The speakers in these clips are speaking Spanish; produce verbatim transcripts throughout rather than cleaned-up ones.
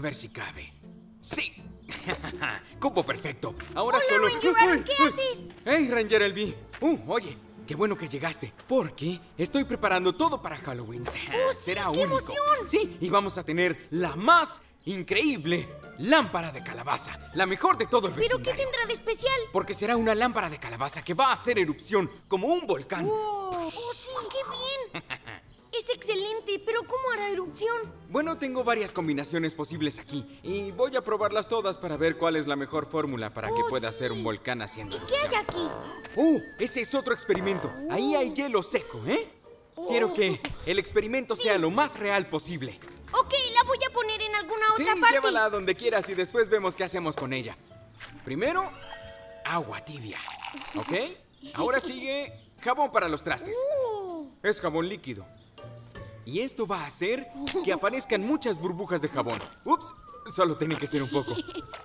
ver si cabe. ¡Sí! ¡Cupo perfecto! Ahora Hola, solo... Ranger, ¿qué haces? ¡Hey, Ranger Elvi! Uh, oye, qué bueno que llegaste. Porque estoy preparando todo para Halloween. Oh, sí, Será ¡qué único. emoción! Sí, y vamos a tener la más increíble lámpara de calabaza. La mejor de todo el ¿Pero vecindario. qué tendrá de especial? Porque será una lámpara de calabaza que va a hacer erupción como un volcán. Wow. ¡Oh, sí! ¡Qué bien! Es excelente, pero ¿cómo hará erupción? Bueno, tengo varias combinaciones posibles aquí y voy a probarlas todas para ver cuál es la mejor fórmula para que Oh, pueda sí. hacer un volcán haciendo ¿Y qué erupción. hay aquí? ¡Oh! Ese es otro experimento. Ahí Oh. hay hielo seco, ¿eh? Oh. Quiero que el experimento sea lo más real posible. Ok, la voy a poner en alguna Sí, otra parte. llévala donde quieras y después vemos qué hacemos con ella. Primero, agua tibia, ¿ok? Ahora sigue jabón para los trastes. Uh, Es jabón líquido. Y esto va a hacer que aparezcan muchas burbujas de jabón. Ups, solo tiene que ser un poco.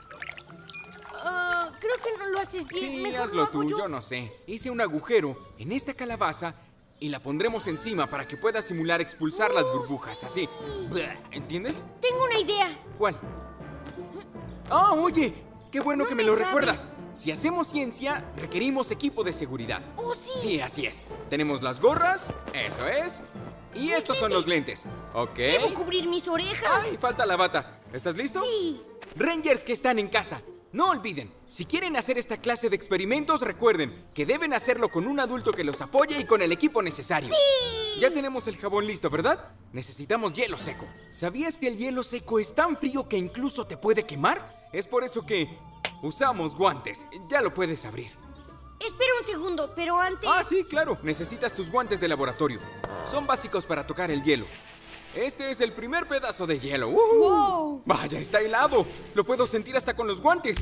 ah, creo que no lo haces bien. Sí, Mejor lo hazlo hago tú, yo. yo no sé. Hice un agujero en esta calabaza y la pondremos encima para que pueda simular expulsar las burbujas, así. ¿Entiendes? Tengo una idea. ¿Cuál? Ah, oye, qué bueno No que me me lo cabe. recuerdas. Si hacemos ciencia, requerimos equipo de seguridad. Oh, sí. Sí, así es. Tenemos las gorras, eso es. Y estos son los lentes, ¿ok? Debo cubrir mis orejas. Ay, falta la bata. ¿Estás listo? Sí. Rangers que están en casa, no olviden, si quieren hacer esta clase de experimentos, recuerden que deben hacerlo con un adulto que los apoye y con el equipo necesario. Sí. Ya tenemos el jabón listo, ¿verdad? Necesitamos hielo seco. ¿Sabías que el hielo seco es tan frío que incluso te puede quemar? Es por eso que usamos guantes. Ya lo puedes abrir. Espera un segundo, pero antes... Ah, sí, claro. Necesitas tus guantes de laboratorio. Son básicos para tocar el hielo. Este es el primer pedazo de hielo. ¡Uh! Wow. Vaya, está helado. Lo puedo sentir hasta con los guantes.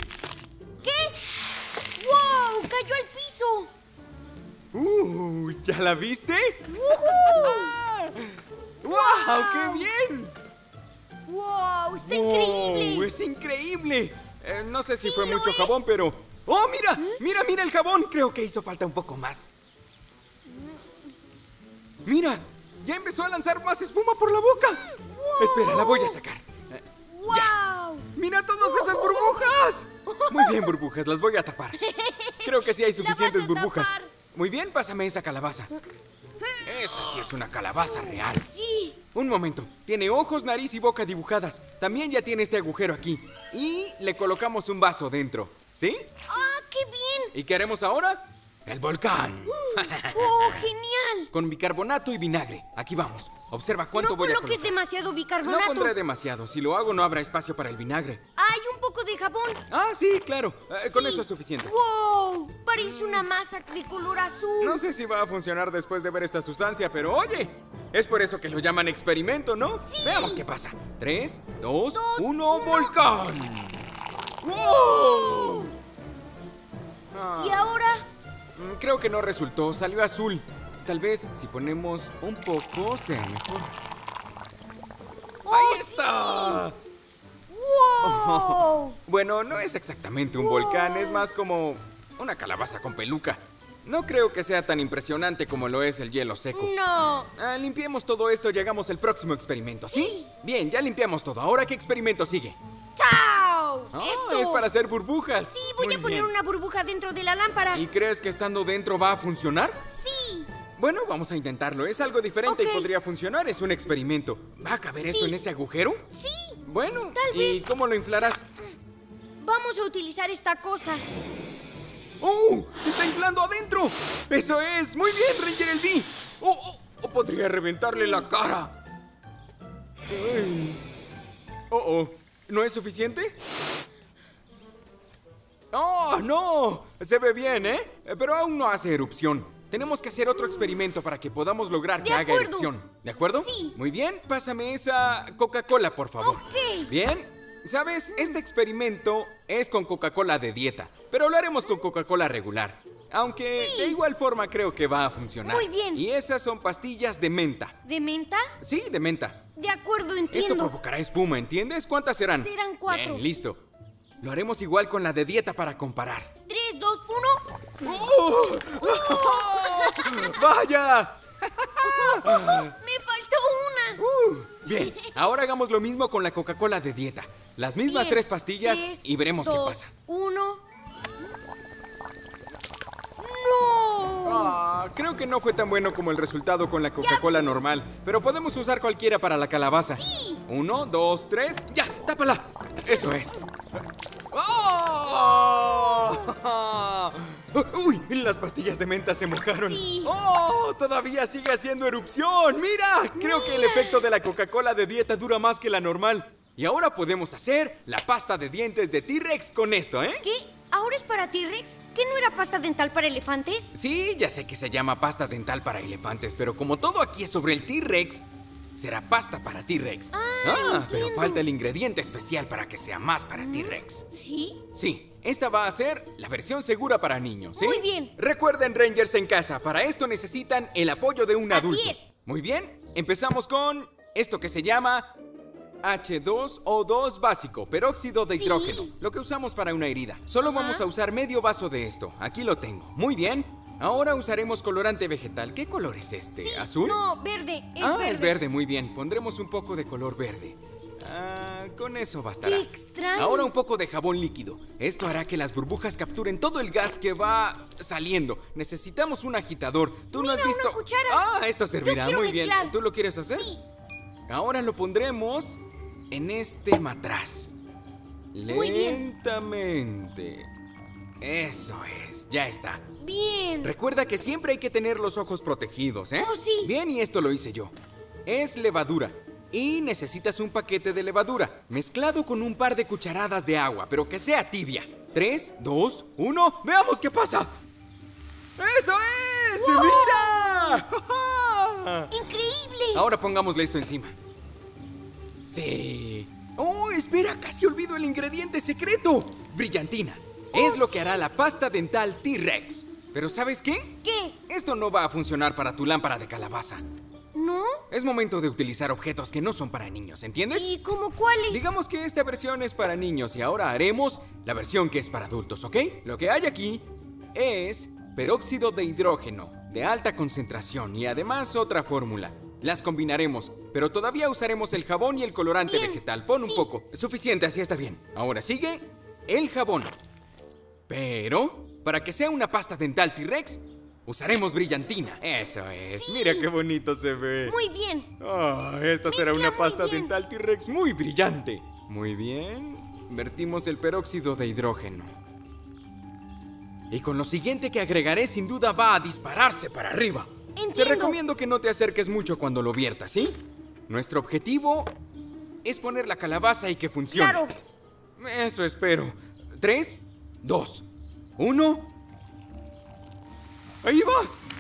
¿Qué? ¡Wow! ¡Cayó al piso! ¡Uh! ¿Ya la viste? ¡Woohoo! ¡Wow! ¡Qué bien! ¡Wow! ¡Está ¡Wow! increíble! ¡Es increíble! Eh, no sé si Sí, fue lo mucho es. jabón, pero... ¡Oh, mira! ¡Mira, mira el jabón! Creo que hizo falta un poco más. ¡Mira! ¡Ya empezó a lanzar más espuma por la boca! Espera, la voy a sacar. Eh, ya. ¡Wow! ¡Mira todas esas burbujas! Muy bien, burbujas, las voy a tapar. Creo que sí hay suficientes a burbujas. tapar. Muy bien, pásame esa calabaza. Esa sí es una calabaza real. Sí. Un momento, tiene ojos, nariz y boca dibujadas. También ya tiene este agujero aquí. Y le colocamos un vaso dentro, ¿sí? ¡Ah, qué bien! ¿Y qué haremos ahora? ¡El volcán! ¡Oh, genial! Con bicarbonato y vinagre. Aquí vamos. Observa cuánto No voy a coloques colocar. demasiado No bicarbonato. pondré demasiado. Si lo hago, no habrá espacio para el vinagre. Hay un poco de jabón. Ah, sí, claro. Eh, con Sí. eso es suficiente. ¡Wow! Parece una masa de color azul. No sé si va a funcionar después de ver esta sustancia, pero oye, es por eso que lo llaman experimento, ¿no? Sí. Veamos qué pasa. Tres, dos, Dos, uno, uno. ¡volcán! ¡Wow! Ah, ¿Y ahora? mm, creo que no resultó, salió azul. Tal vez si ponemos un poco sea mejor. ¡Oh, ¡Ahí sí! está! ¡Wow! Bueno, no es exactamente un volcán, es más como una calabaza con peluca. No creo que sea tan impresionante como lo es el hielo seco. No. Ah, limpiemos todo esto y hagamos el próximo experimento, ¿sí? Sí. Bien, ya limpiamos todo. ¿Ahora qué experimento sigue? ¡Chao! Ah, Esto. es para hacer burbujas. Sí, voy Muy a poner bien. una burbuja dentro de la lámpara. ¿Y crees que estando dentro va a funcionar? Sí. Bueno, vamos a intentarlo. Es algo diferente Ok. y podría funcionar. Es un experimento. ¿Va a caber eso Sí. en ese agujero? Sí. Bueno, Tal ¿y vez. cómo lo inflarás? Vamos a utilizar esta cosa. ¡Oh! ¡Se está inflando adentro! ¡Eso es! ¡Muy bien, Ranger Elvi! ¡Oh, oh! oh, podría reventarle la cara! Ay. ¡Oh, oh! ¿No es suficiente? ¡Oh, no! Se ve bien, ¿eh? Pero aún no hace erupción. Tenemos que hacer otro experimento para que podamos lograr que De haga acuerdo. erupción. ¿De acuerdo? Sí. Muy bien, pásame esa Coca-Cola, por favor. Ok. Bien. ¿Sabes? Este experimento es con Coca-Cola de dieta, pero lo haremos con Coca-Cola regular. Aunque Sí. de igual forma creo que va a funcionar. Muy bien. Y esas son pastillas de menta. ¿De menta? Sí, de menta. De acuerdo, Esto entiendo. provocará espuma, ¿entiendes? ¿Cuántas serán? Serán cuatro. Bien, listo. Lo haremos igual con la de dieta para comparar. Tres, dos, uno. ¡Oh! ¡Vaya! Me faltó una. Uh, bien, ahora hagamos lo mismo con la Coca-Cola de dieta. Las mismas Bien. tres pastillas Tres, y veremos dos, qué pasa. Uno. ¡No! Ah, creo que no fue tan bueno como el resultado con la Coca-Cola normal. Pero podemos usar cualquiera para la calabaza. Sí. Uno, dos, tres. ¡Ya! ¡Tápala! Eso es. ¡Oh! ¡Uy! Las pastillas de menta se mojaron. Sí. ¡Oh! Todavía sigue haciendo erupción. ¡Mira! Creo que el Mira. efecto de la Coca-Cola de dieta dura más que la normal. Y ahora podemos hacer la pasta de dientes de T-Rex con esto, ¿eh? ¿Qué? ¿Ahora es para T-Rex? ¿Qué no era pasta dental para elefantes? Sí, ya sé que se llama pasta dental para elefantes, pero como todo aquí es sobre el T-Rex, será pasta para T-Rex. Ah, pero entiendo. falta el ingrediente especial para que sea más para T-Rex. ¿Sí? Sí, esta va a ser la versión segura para niños, ¿sí? Muy bien. Recuerden, Rangers en casa, para esto necesitan el apoyo de un Así adulto. es. Muy bien, empezamos con esto que se llama H dos O dos básico, peróxido de Sí. hidrógeno, lo que usamos para una herida. Solo Ajá. vamos a usar medio vaso de esto. Aquí lo tengo. Muy bien. Ahora usaremos colorante vegetal. ¿Qué color es este? Sí. ¿Azul? No, verde. Es ah, verde. es verde, muy bien. Pondremos un poco de color verde. Ah, con eso bastará. Qué extraño. Ahora un poco de jabón líquido. Esto hará que las burbujas capturen todo el gas que va saliendo. Necesitamos un agitador. ¿Tú no Mira, has una visto? cuchara. Ah, esto servirá. quiero Muy bien. mezclar. ¿Tú lo quieres hacer? Sí. Ahora lo pondremos en este matraz. Muy bien. Lentamente. Eso es, ya está. Bien. Recuerda que siempre hay que tener los ojos protegidos, ¿eh? Oh, sí. Bien, y esto lo hice yo. Es levadura. Y necesitas un paquete de levadura, mezclado con un par de cucharadas de agua, pero que sea tibia. Tres, dos, uno, ¡veamos qué pasa! ¡Eso es! ¡Wow! ¡Mira! Increíble. Ahora pongámosle esto encima. Sí. ¡Oh, espera! Casi olvido el ingrediente secreto. Brillantina. Es lo que hará la pasta dental T-Rex. Pero ¿sabes qué? ¿Qué? Esto no va a funcionar para tu lámpara de calabaza. ¿No? Es momento de utilizar objetos que no son para niños, ¿entiendes? ¿Y cómo cuáles? Digamos que esta versión es para niños y ahora haremos la versión que es para adultos, ¿ok? Lo que hay aquí es peróxido de hidrógeno de alta concentración y además otra fórmula. Las combinaremos, pero todavía usaremos el jabón y el colorante Bien, vegetal. Pon un sí. poco. Suficiente, así está bien. Ahora sigue el jabón. Pero, para que sea una pasta dental T-Rex, usaremos brillantina. Eso es. Sí. Mira qué bonito se ve. Muy bien. Ah, esta será Mezcla una muy pasta bien. dental T-Rex muy brillante. Muy bien. Vertimos el peróxido de hidrógeno. Y con lo siguiente que agregaré, sin duda va a dispararse para arriba. Te Entiendo. recomiendo que no te acerques mucho cuando lo viertas, ¿sí? Nuestro objetivo es poner la calabaza y que funcione. Claro. Eso espero. Tres, dos, uno. ¡Ahí va!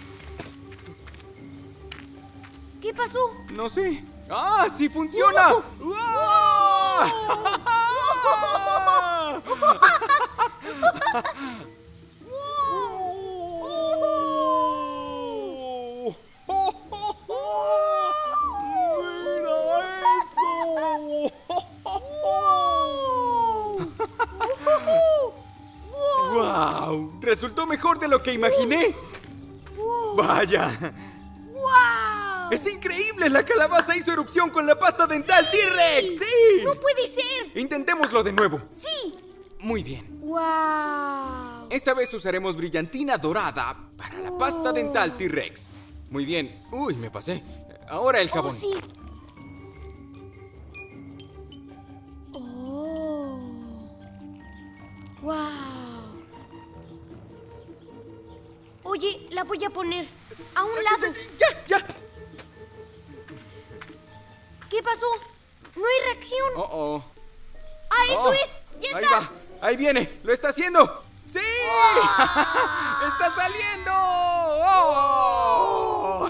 ¿Qué pasó? No sé. ¡Ah, sí funciona! ¡Wow! ¡Mira eso! ¡Wow! Resultó mejor de lo que imaginé. ¡Vaya! ¡Wow! ¡Es increíble! La calabaza hizo erupción con la pasta dental T-Rex. ¡Sí! ¡No puede ser! Intentémoslo de nuevo. ¡Sí! Muy bien. ¡Wow! Esta vez usaremos brillantina dorada para la pasta Oh. dental T-Rex. Muy bien. Uy, me pasé. Ahora el ¡Oh, jabón. sí! ¡Oh! ¡Wow! Oye, la voy a poner a un lado. ¡Ya, ya! ¿Qué pasó? No hay reacción. Oh, oh. ¡Ah, eso Oh, es! ¡Ya ahí está! va. Ahí viene. ¡Lo está haciendo! ¡Sí! ¡Está saliendo! ¡Oh!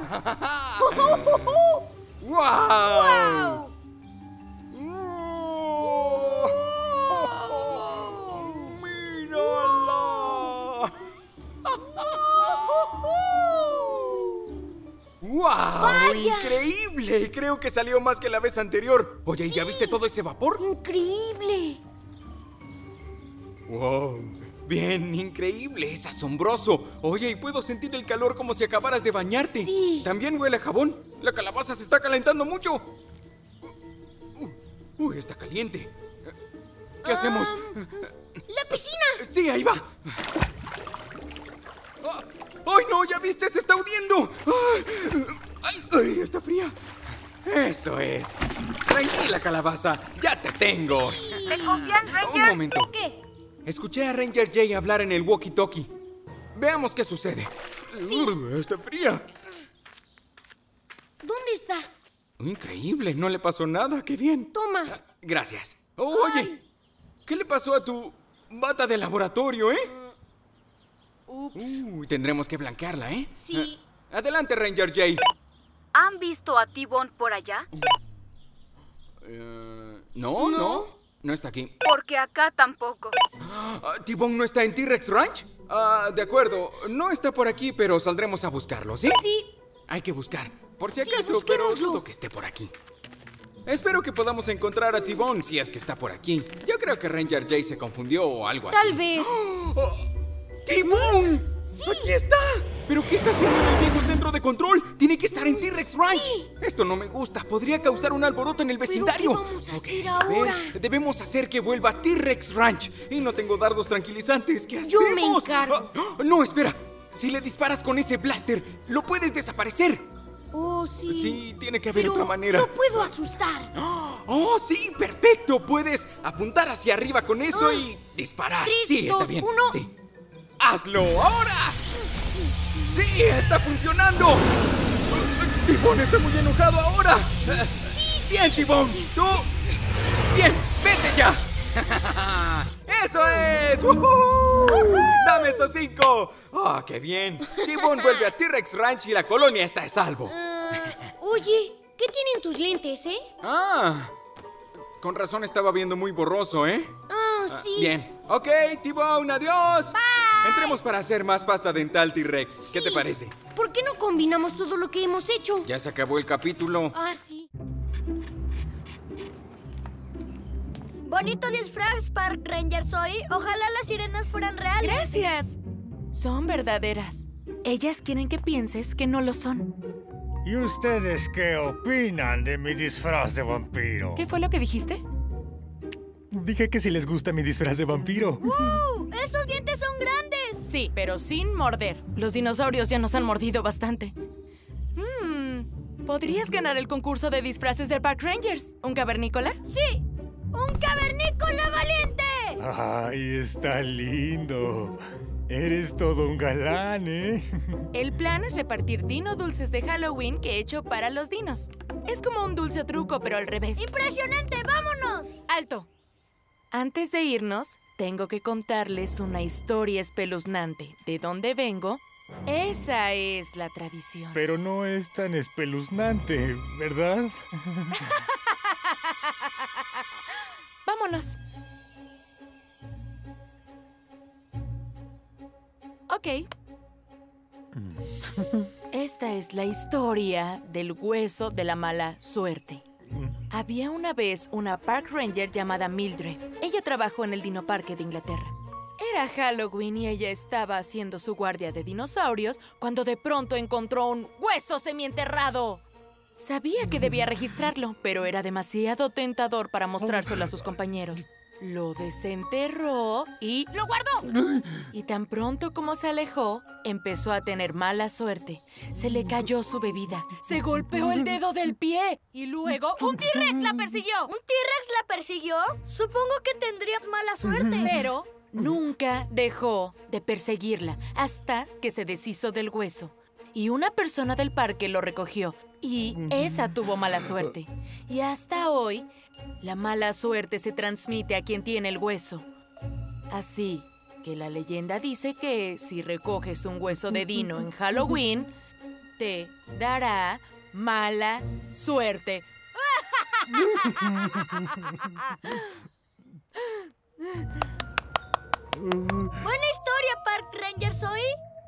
¡Wow! ¡Wow! ¡Mírala! ¡Wow! ¡Vaya! ¡Increíble! Creo que salió más que la vez anterior. Oye, ¿y ¿ya viste todo ese vapor? ¡Increíble! ¡Wow! Bien, increíble, es asombroso. Oye, y puedo sentir el calor como si acabaras de bañarte. Sí. También huele a jabón. La calabaza se está calentando mucho. Uy, está caliente. ¿Qué hacemos? ¡La piscina! Sí, ahí va. ¡Ay, no! ¿Ya viste? ¡Se está hundiendo! ¡Ay, ay, está fría! ¡Eso es! Tranquila, calabaza. ¡Ya te tengo! ¿Me confían, Ranger? Un momento. ¿Qué? Escuché a Ranger Jay hablar en el walkie-talkie. Veamos qué sucede. Sí. Uh, está fría. ¿Dónde está? Increíble, no le pasó nada. ¡Qué bien! Toma. Ah, gracias. Oh, oye, Ay. ¿qué le pasó a tu bata de laboratorio, eh? Ups. Uh, tendremos que blanquearla, ¿eh? Sí. Ah, adelante, Ranger Jay. ¿Han visto a T-Bone por allá? Eh, no, no, No. no está aquí. Porque acá tampoco. Ah, ¿T-Bone no está en T-Rex Ranch? Ah, de acuerdo, no está por aquí, pero saldremos a buscarlo, ¿sí? Sí. Hay que buscar, por si Sí, acaso, pero busquémoslo. dudo que esté por aquí. Espero que podamos encontrar a T-Bone si es que está por aquí. Yo creo que Ranger Jay se confundió o algo así. Tal vez. ¡Oh! ¡T-Bone! ¡Aquí está! ¿Pero qué está haciendo en el viejo centro de control? Tiene que estar en T-Rex Ranch. Sí. Esto no me gusta. Podría causar un alboroto en el vecindario. ¿qué vamos a Ok, hacer a ver, ahora? debemos hacer que vuelva a T-Rex Ranch. Y no tengo dardos tranquilizantes. ¿Qué Yo hacemos? me encargo. Ah, no, espera. Si le disparas con ese blaster, lo puedes desaparecer. Oh, sí. Sí, tiene que haber Pero otra manera. no puedo asustar. ¡Oh, sí! ¡Perfecto! Puedes apuntar hacia arriba con eso Ah. y disparar. Tres, sí, está dos, bien. uno. Sí. ¡Hazlo ahora! ¡Sí! ¡Está funcionando! ¡T-Bone está muy enojado ahora! ¡Bien, T-Bone! ¡Tú! ¡Bien! ¡Vete ya! ¡Eso es! ¡Woohoo! ¡Dame esos cinco! ¡Oh, qué bien! T-Bone vuelve a T-Rex Ranch y la colonia está a salvo. Ah, oye, ¿qué tienen tus lentes, eh? ¡Ah! Con razón estaba viendo muy borroso, ¿eh? Ah, Ah, sí. Bien. Ok, T-Bone, adiós. Entremos para hacer más pasta dental, T-Rex. ¿Qué te Sí. parece? ¿Por qué no combinamos todo lo que hemos hecho? Ya se acabó el capítulo. Ah, sí. Bonito disfraz, Park Ranger Zoe. Ojalá las sirenas fueran reales. Gracias. Son verdaderas. Ellas quieren que pienses que no lo son. ¿Y ustedes qué opinan de mi disfraz de vampiro? ¿Qué fue lo que dijiste? Dije que si les gusta mi disfraz de vampiro. ¡Uh! ¡Esos dientes son grandes! Sí, pero sin morder. Los dinosaurios ya nos han mordido bastante. Hmm, ¿podrías ganar el concurso de disfraces del Park Rangers? ¿Un cavernícola? ¡Sí! ¡Un cavernícola valiente! Ay, está lindo. Eres todo un galán, ¿eh? El plan es repartir dino dulces de Halloween que he hecho para los dinos. Es como un dulce truco, pero al revés. ¡Impresionante! ¡Vámonos! ¡Alto! Antes de irnos, tengo que contarles una historia espeluznante. ¿De dónde vengo? Esa es la tradición. Pero no es tan espeluznante, ¿verdad? Vámonos. Ok. Esta es la historia del hueso de la mala suerte. Había una vez una Park Ranger llamada Mildred. Ella trabajó en el Dino Parque de Inglaterra. Era Halloween y ella estaba haciendo su guardia de dinosaurios cuando de pronto encontró un hueso semienterrado. Sabía que debía registrarlo, pero era demasiado tentador para mostrárselo a sus compañeros. Lo desenterró y ¡lo guardó! Y tan pronto como se alejó, empezó a tener mala suerte. Se le cayó su bebida, se golpeó el dedo del pie y luego ¡un T-Rex la persiguió! ¿Un T-Rex la persiguió? Supongo que tendrías mala suerte. Pero nunca dejó de perseguirla hasta que se deshizo del hueso. Y una persona del parque lo recogió y esa tuvo mala suerte. Y hasta hoy, la mala suerte se transmite a quien tiene el hueso. Así que la leyenda dice que si recoges un hueso de dino en Halloween, te dará mala suerte. Buena historia, Park Ranger Zoe.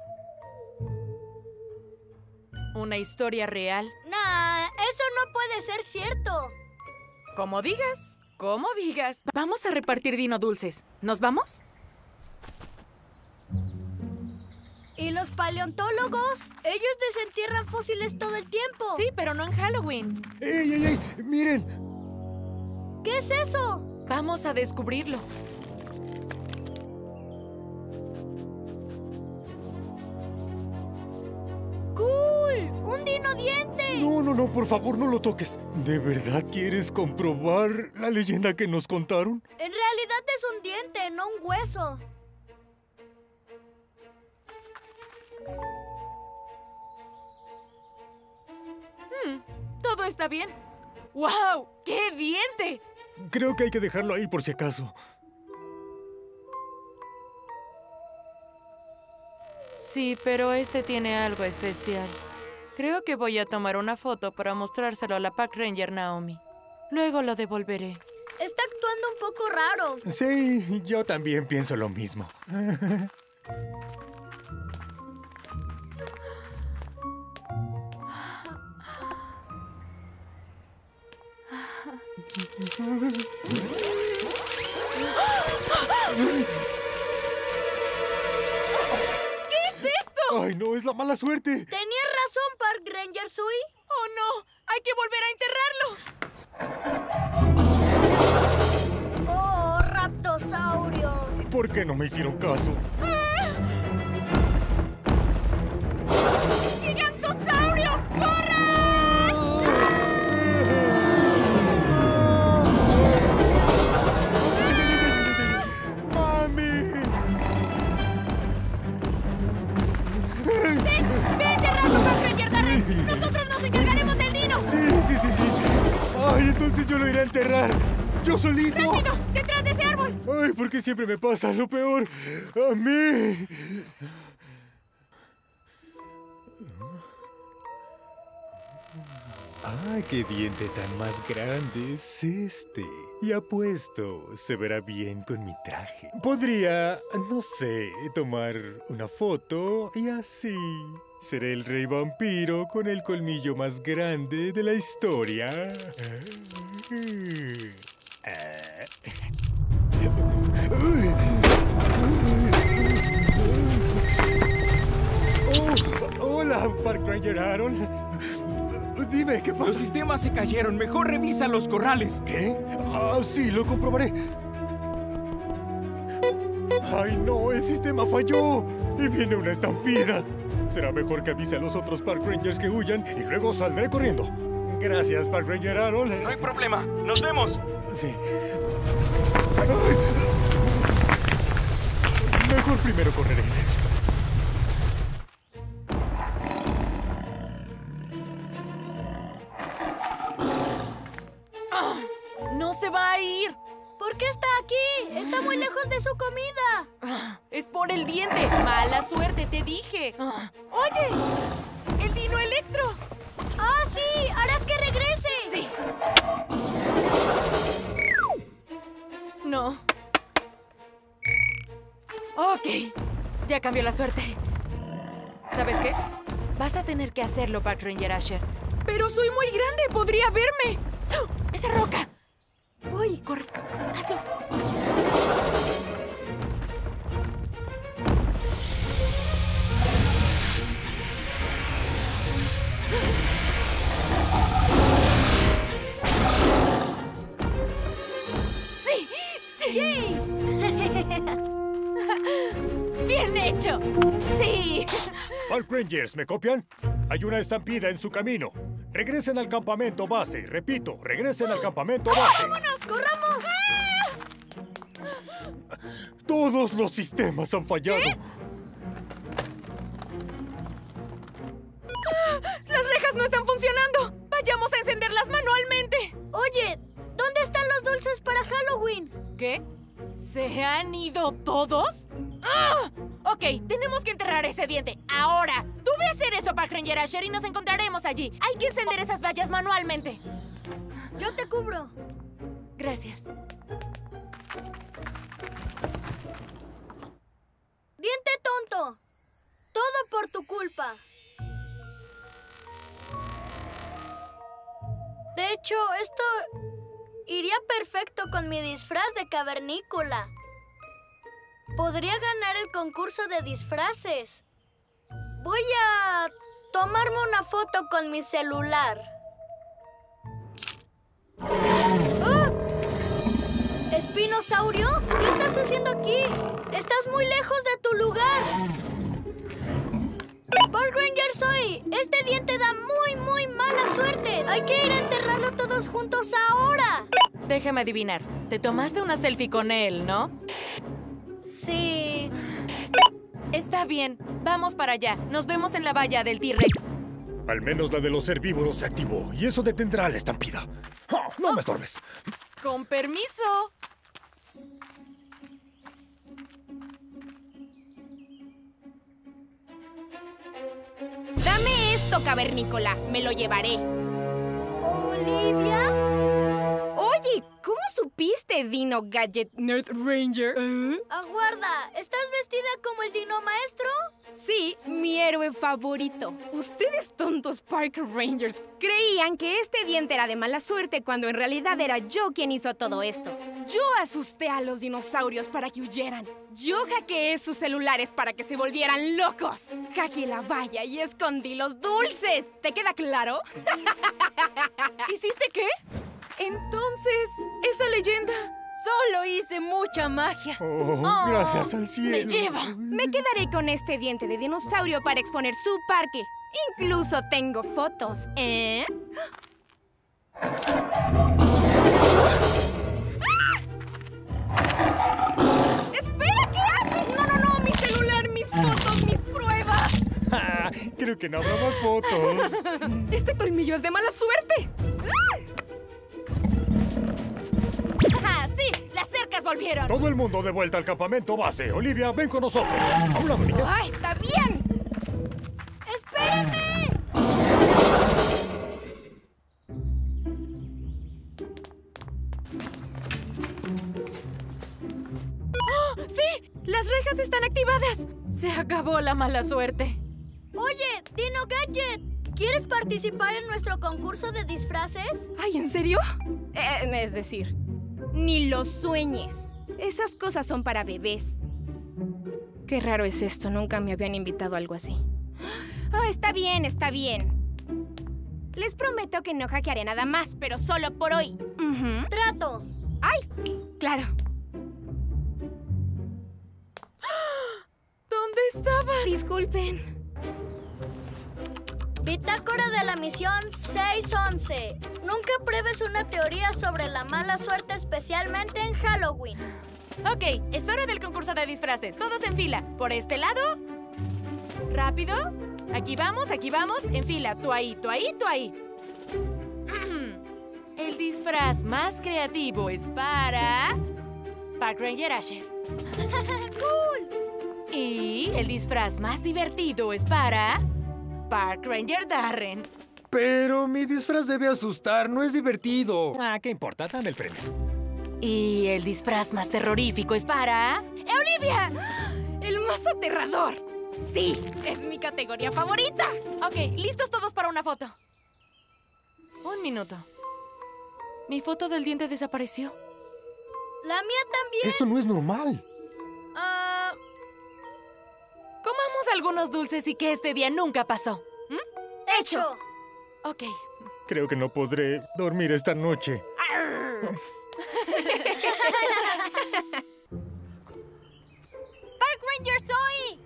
Una historia real. Nah, eso no puede ser cierto. Como digas, como digas. Vamos a repartir dino dulces. ¿Nos vamos? ¿Y los paleontólogos? Ellos desentierran fósiles todo el tiempo. Sí, pero no en Halloween. ¡Ey, ey, ey! ¡Miren! ¿Qué es eso? Vamos a descubrirlo. ¡Cool! ¡Un dino diente! No, no, no, por favor, no lo toques. ¿De verdad quieres comprobar la leyenda que nos contaron? En realidad es un diente, no un hueso. Hmm, todo está bien. ¡Wow! ¡Qué diente! Creo que hay que dejarlo ahí por si acaso. Sí, pero este tiene algo especial. Creo que voy a tomar una foto para mostrárselo a la Park Ranger Naomi. Luego lo devolveré. Está actuando un poco raro. Sí, yo también pienso lo mismo. ¿Qué es esto? ¡Ay, no! ¡Es la mala suerte! ¿Tenías razón, Park Ranger Sui? ¡Oh, no! ¡Hay que volver a enterrarlo! ¡Oh, raptosaurio! ¿Por qué no me hicieron caso? ¡Gigantosaurio! ¡Corran! ¡Mami! ¡Ven! ¡Ve a enterrarlo, Park Ranger Darren! ¡Nosotros nos encargaremos del dino! Sí, sí, sí, sí. ¡Ay, entonces yo lo iré a enterrar! ¡Yo solito! ¡Rápido! ¡Detrás de ese árbol! ¡Ay, porque siempre me pasa lo peor! ¡A mí! ¡Ah, qué diente tan más grande es este! Y apuesto, se verá bien con mi traje. Podría, no sé, tomar una foto y así. Seré el rey vampiro con el colmillo más grande de la historia. Oh, hola, Park Ranger Aaron. Dime, ¿qué pasa? Los sistemas se cayeron. Mejor revisa los corrales. ¿Qué? Ah, sí, lo comprobaré. ¡Ay, no! ¡El sistema falló! ¡Y viene una estampida! Será mejor que avise a los otros Park Rangers que huyan y luego saldré corriendo. Gracias, Park Ranger Aaron. No hay problema. ¡Nos vemos! Sí. Ay. Mejor primero correré. ¡No se va a ir! ¿Por qué está aquí? Está muy lejos de su comida. Ah, ¡es por el diente! ¡Mala suerte, te dije! Ah, ¡oye! ¡El Dino Electro! ¡Ah, sí! ¡Harás que regrese! ¡Sí! No. Ok. Ya cambió la suerte. ¿Sabes qué? Vas a tener que hacerlo, Park Ranger Asher. ¡Pero soy muy grande! ¡Podría verme! ¡Oh! ¡Esa roca! Voy. Corre. Hazlo. ¡Sí! ¡Sí! ¡Bien hecho! ¡Sí! Park Rangers, ¿me copian? Hay una estampida en su camino. Regresen al campamento base. Repito, regresen al campamento base. ¡Vámonos! ¡Corramos! Todos los sistemas han fallado. ¡Las rejas no están funcionando! ¡Vayamos a encenderlas manualmente! Oye, ¿dónde están los dulces para Halloween? ¿Qué? ¿Se han ido todos? ¡Ah! Ok, tenemos que enterrar ese diente. ¡Ahora! Tú ve a hacer eso, Park Ranger Asher, y nos encontraremos allí. Hay que encender esas vallas manualmente. Yo te cubro. Gracias. Diente tonto. Todo por tu culpa. De hecho, esto iría perfecto con mi disfraz de cavernícola. Podría ganar el concurso de disfraces. Voy a tomarme una foto con mi celular. ¡Ah! ¿Espinosaurio? ¿Qué estás haciendo aquí? Estás muy lejos de tu lugar. Park Ranger Zoe, este diente da muy, muy mala suerte. Hay que ir a enterrarlo todos juntos ahora. Déjame adivinar. Te tomaste una selfie con él, ¿no? Sí. Está bien. Vamos para allá. Nos vemos en la valla del T-Rex. Al menos la de los herbívoros se activó y eso detendrá la estampida. ¡Ah! ¡No me estorbes! Con permiso. Dame esto, cavernícola. Me lo llevaré. ¿Olivia? Oye, ¿cómo supiste, Dino Gadget Nerd Ranger? ¿Eh? Aguarda, ¿estás vestida como el Dino Maestro? Sí, mi héroe favorito. Ustedes tontos Park Rangers creían que este diente era de mala suerte cuando en realidad era yo quien hizo todo esto. Yo asusté a los dinosaurios para que huyeran. Yo hackeé sus celulares para que se volvieran locos. Hackeé la valla y escondí los dulces. ¿Te queda claro? ¿Hiciste qué? Entonces, esa leyenda... Solo hice mucha magia. Oh, Oh, gracias al cielo. me lleva. Me quedaré con este diente de dinosaurio para exponer su parque. Incluso tengo fotos, ¿eh? ¡Ah! ¡Espera! ¿Qué haces? No, no, no. Mi celular, mis fotos, mis pruebas. Ah, creo que no habrá más fotos. Este colmillo es de mala suerte. ¡Ah, sí! ¡Las cercas volvieron! Todo el mundo de vuelta al campamento base. Olivia, ven con nosotros. A un lado, niña. ¡Ah, está bien! ¡Espérame! ¡Oh, sí! ¡Las rejas están activadas! Se acabó la mala suerte. Oye, Dino Gadget, ¿quieres participar en nuestro concurso de disfraces? Ay, ¿en serio? Eh, es decir, ni lo sueñes. Esas cosas son para bebés. Qué raro es esto. Nunca me habían invitado a algo así. Ah, está bien, está bien. Les prometo que no hackearé nada más, pero solo por hoy. Ujú. Trato. ¡Ay! Claro. ¿Dónde estaban? Disculpen. Bitácora de la misión seis once. Nunca pruebes una teoría sobre la mala suerte, especialmente en Halloween. Ok, es hora del concurso de disfraces. Todos en fila. Por este lado. Rápido. Aquí vamos, aquí vamos. En fila. Tú ahí, tú ahí, tú ahí. El disfraz más creativo es para... Park Ranger Asher. ¡Cool! Y el disfraz más divertido es para... Park Ranger Darren. Pero mi disfraz debe asustar, no es divertido. Ah, ¿qué importa? Dame el premio. Y el disfraz más terrorífico es para... ¡Olivia! ¡El más aterrador! Sí, es mi categoría favorita. Ok, listos todos para una foto. Un minuto. Mi foto del diente desapareció. La mía también. Esto no es normal. Ah... comamos algunos dulces y que este día nunca pasó. ¿Mm? Hecho. Ok. Creo que no podré dormir esta noche. ¡Park Ranger Zoe!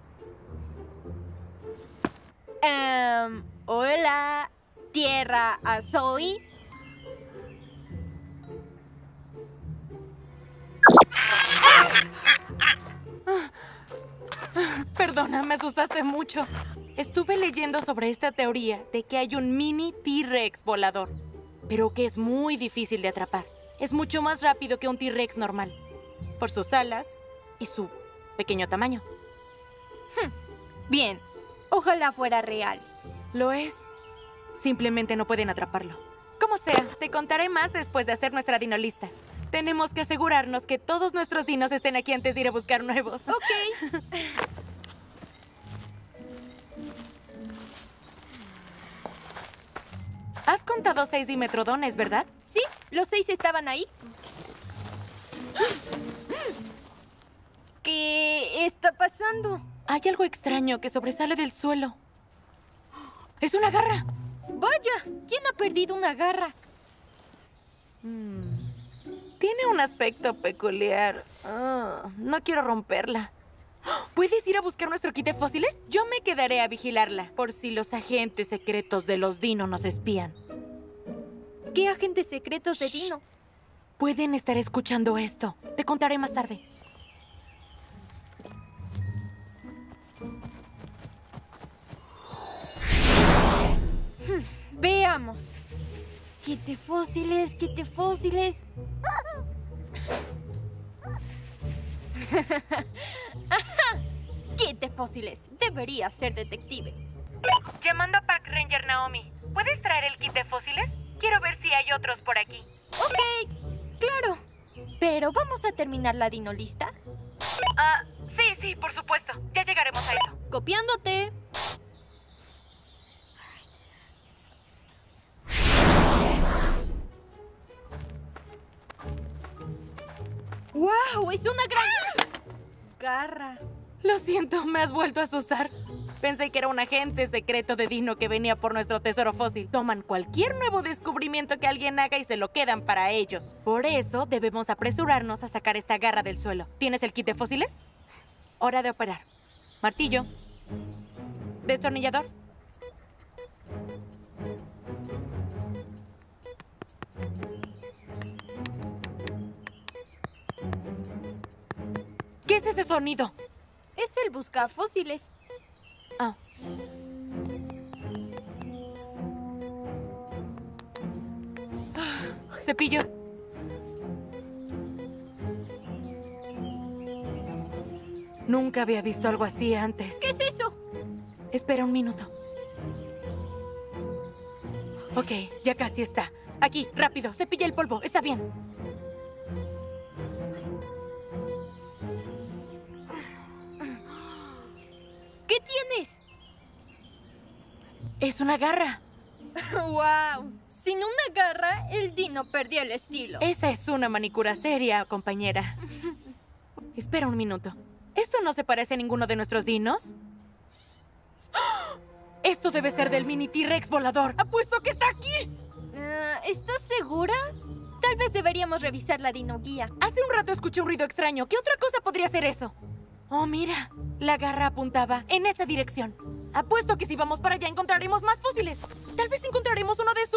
Em, hola, Tierra a Zoe. Perdona, me asustaste mucho. Estuve leyendo sobre esta teoría de que hay un mini T-Rex volador, pero que es muy difícil de atrapar. Es mucho más rápido que un T-Rex normal, por sus alas y su pequeño tamaño. Bien, ojalá fuera real. ¿Lo es? Simplemente no pueden atraparlo. Como sea, te contaré más después de hacer nuestra dinolista. Tenemos que asegurarnos que todos nuestros dinos estén aquí antes de ir a buscar nuevos. Ok. Has contado seis dimetrodones, ¿verdad? Sí, los seis estaban ahí. ¿Qué está pasando? Hay algo extraño que sobresale del suelo. ¡Es una garra! Vaya, ¿quién ha perdido una garra? Mm. Tiene un aspecto peculiar. Ah, no quiero romperla. ¿Puedes ir a buscar nuestro kit de fósiles? Yo me quedaré a vigilarla, por si los agentes secretos de los Dino nos espían. ¿Qué agentes secretos de Dino? Pueden estar escuchando esto. Te contaré más tarde. Veamos. Kit de fósiles, kit de fósiles. Kit de fósiles. Debería ser detective. Llamando a Park Ranger Naomi. ¿Puedes traer el kit de fósiles? Quiero ver si hay otros por aquí. Ok, claro. Pero ¿vamos a terminar la Dino lista? Ah, sí, sí, por supuesto. Ya llegaremos a eso. Copiándote. ¡Wow! ¡Es una gran garra! Lo siento, me has vuelto a asustar. Pensé que era un agente secreto de Dino que venía por nuestro tesoro fósil. Toman cualquier nuevo descubrimiento que alguien haga y se lo quedan para ellos. Por eso debemos apresurarnos a sacar esta garra del suelo. ¿Tienes el kit de fósiles? Hora de operar. Martillo. Destornillador. ¿Qué es ese sonido? Es el buscar fósiles. Ah. Cepillo. Nunca había visto algo así antes. ¿Qué es eso? Espera un minuto. Ok, ya casi está. Aquí, rápido, cepilla el polvo. Está bien. ¿Qué tienes? Es una garra. ¡Wow! Sin una garra, el Dino perdió el estilo. Esa es una manicura seria, compañera. Espera un minuto. ¿Esto no se parece a ninguno de nuestros dinos? ¡Oh! Esto debe ser del mini T-Rex volador. ¡Apuesto que está aquí! Uh, ¿Estás segura? Tal vez deberíamos revisar la Dino Guía. Hace un rato escuché un ruido extraño. ¿Qué otra cosa podría ser eso? Oh, mira. La garra apuntaba en esa dirección. Apuesto que si vamos para allá encontraremos más fósiles. Tal vez encontraremos uno de su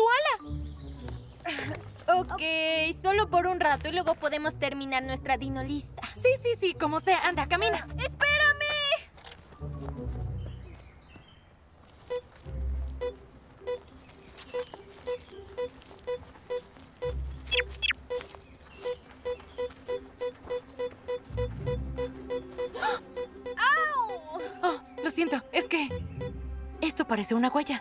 ala. Ok, solo por un rato y luego podemos terminar nuestra Dino lista. Sí, sí, sí, como sea. Anda, camina. ¡Espérame! ¡Au! Oh, lo siento. Es que esto parece una huella.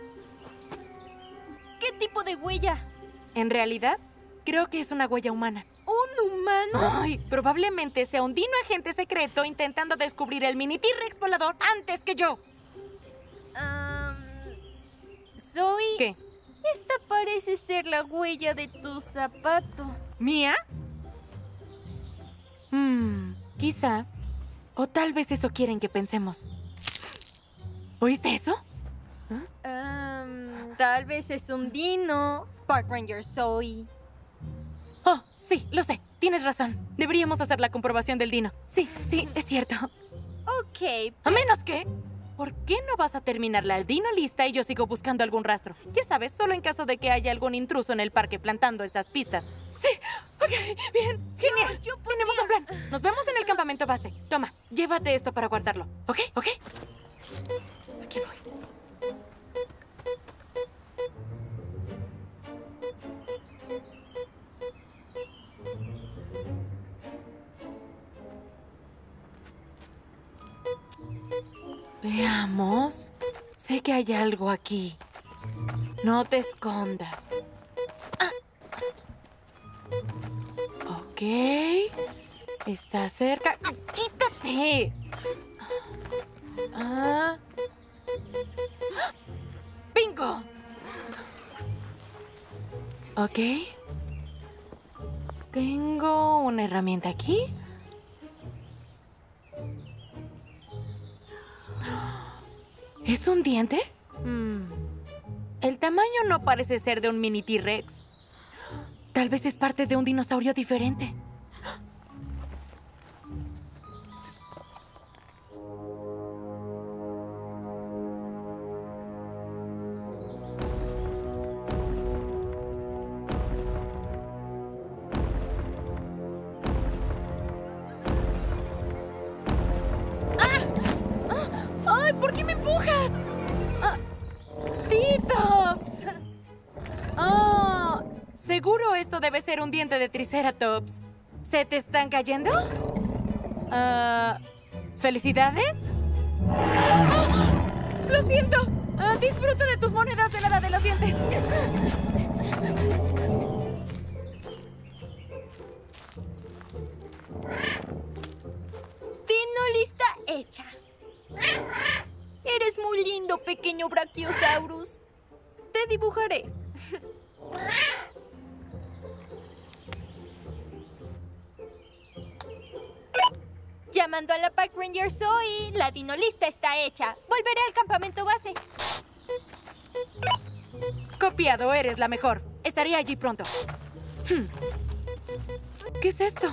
¿Qué tipo de huella? En realidad, creo que es una huella humana. ¿Un humano? Ay, probablemente sea un dino agente secreto intentando descubrir el mini T-Rex volador antes que yo. Um, Zoe. ¿Qué? Esta parece ser la huella de tu zapato. ¿Mía? Hmm, quizá. O tal vez eso quieren que pensemos. ¿Oíste eso? Um, tal vez es un dino. Park Ranger Zoe. Oh, sí, lo sé. Tienes razón. Deberíamos hacer la comprobación del dino. Sí, sí, es cierto. Ok. A menos que... ¿Por qué no vas a terminar la dino lista y yo sigo buscando algún rastro? Ya sabes, solo en caso de que haya algún intruso en el parque plantando esas pistas. Sí, ok, bien, genial. yo Tenemos un plan. Nos vemos en el campamento base. Toma, llévate esto para guardarlo. ¿Ok? ¿Ok? Aquí voy. Veamos. Sé que hay algo aquí. No te escondas. Ah. Ok. Está cerca. ¡Ah, ¡quítase! Ah. ¡Bingo! Ok. Tengo una herramienta aquí. ¿Es un diente? Mm. El tamaño no parece ser de un mini T-Rex. Tal vez es parte de un dinosaurio diferente. ¡Ay! ¿Por qué me empujas? Ah, ¡T-Tops! ¡Oh! Seguro esto debe ser un diente de Triceratops. ¿Se te están cayendo? Ah, ¿Felicidades? ¡Ah! ¡Lo siento! Ah, disfruta de tus monedas de la edad de los dientes. Dinolista hecha. Eres muy lindo, pequeño Brachiosaurus. Te dibujaré. Llamando a la Park Ranger Zoe, la dinolista está hecha. Volveré al campamento base. Copiado, eres la mejor. Estaré allí pronto. Hmm. ¿Qué es esto?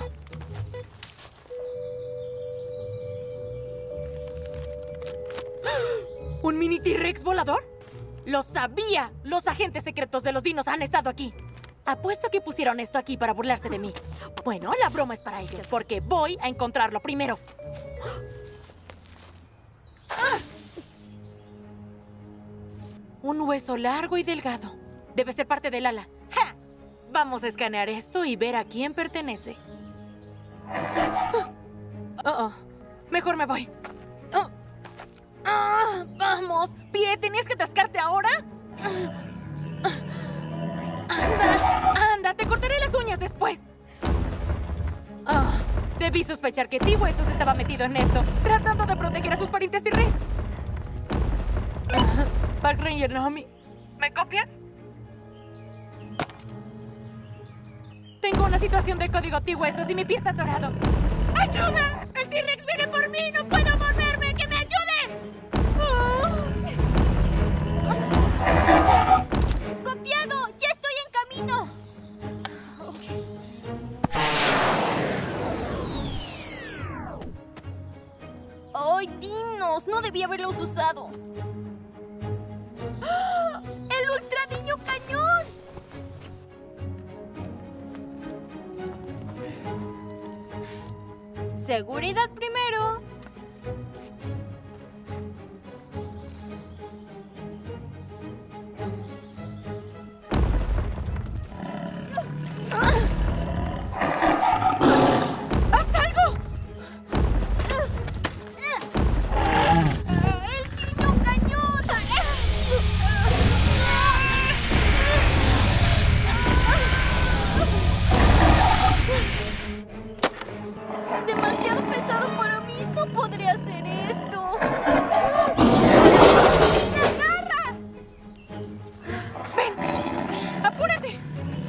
¿Un mini T-Rex volador? ¡Lo sabía! Los agentes secretos de los dinos han estado aquí. Apuesto que pusieron esto aquí para burlarse de mí. Bueno, la broma es para ellos, porque voy a encontrarlo primero. ¡Ah! Un hueso largo y delgado. Debe ser parte del ala. ¡Ja! Vamos a escanear esto y ver a quién pertenece. Oh, oh. Mejor me voy. Oh. Ah, ¡vamos! ¡Pie! ¿Tenías que atascarte ahora? ¡Anda! ¡Anda! ¡Te cortaré las uñas después! Oh, debí sospechar que T-Huesos estaba metido en esto, tratando de proteger a sus parientes T-Rex. Uh, Park Ranger Naomi, ¿me copias? Tengo una situación de código T-Huesos y mi pie está atorado. ¡Ayuda! ¡El T-Rex viene por mí! ¡No puedo moverme! ¡Que me ayuden! ¡Copiado! ¡Ya estoy en camino! ¡Ay, dinos! No debí haberlos usado. ¡Ah! ¡El ultradiño cañón! Seguridad primero. ¡Haz algo! ¡El niño cañón! Es demasiado pesado para mí. No podré hacer esto. ¡Me agarra! ¡Ven! ¡Apúrate!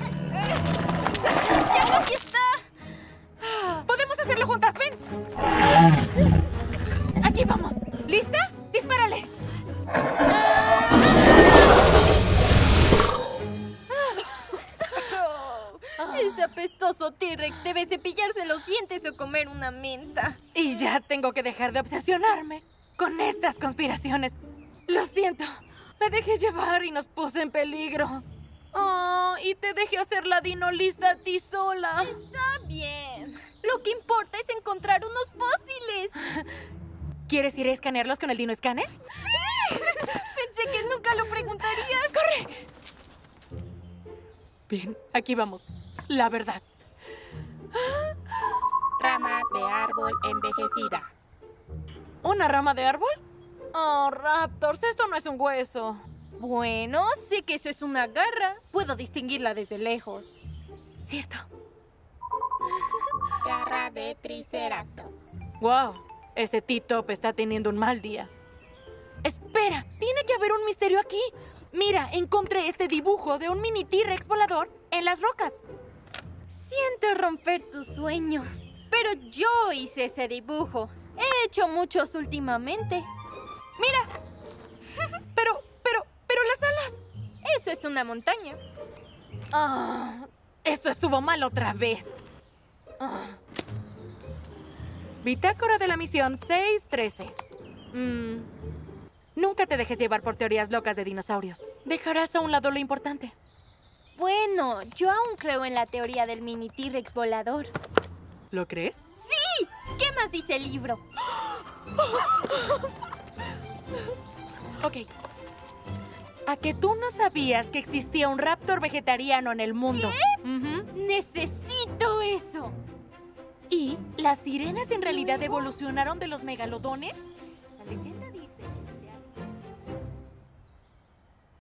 ¡Ya casi está! ¡Podemos hacerlo juntas! ¡Ven! Aquí vamos. ¿Lista? ¡Dispárale! Ese apestoso T-Rex debe cepillarse los dientes o comer una menta. Y ya tengo que dejar de obsesionarme con estas conspiraciones. Lo siento. Me dejé llevar y nos puse en peligro. Oh, y te dejé hacer la dinolista a ti sola. Está bien. Lo que importa es encontrar unos fósiles. ¿Quieres ir a escanearlos con el dino escáner? ¡Sí! Pensé que nunca lo preguntarías. ¡Corre! Bien, aquí vamos. La verdad. Rama de árbol envejecida. ¿Una rama de árbol? Oh, Raptors, esto no es un hueso. Bueno, sé que eso es una garra. Puedo distinguirla desde lejos. Cierto. Garra de Triceratops. Wow, ese T-Top está teniendo un mal día. ¡Espera! ¡Tiene que haber un misterio aquí! Mira, encontré este dibujo de un mini T-Rex volador en las rocas. Siento romper tu sueño, pero yo hice ese dibujo. He hecho muchos últimamente. Mira. Pero, pero, pero las alas. Eso es una montaña. Ah, Esto estuvo mal otra vez. Ah. Bitácora de la misión seis trece. Mm. Nunca te dejes llevar por teorías locas de dinosaurios. Dejarás a un lado lo importante. Bueno, yo aún creo en la teoría del mini T-Rex volador. ¿Lo crees? ¡Sí! ¿Qué más dice el libro? Ok. ¿A que tú no sabías que existía un raptor vegetariano en el mundo? ¿Qué? Uh-huh. ¡Necesito eso! ¿Y las sirenas en realidad evolucionaron de los megalodones? La leyenda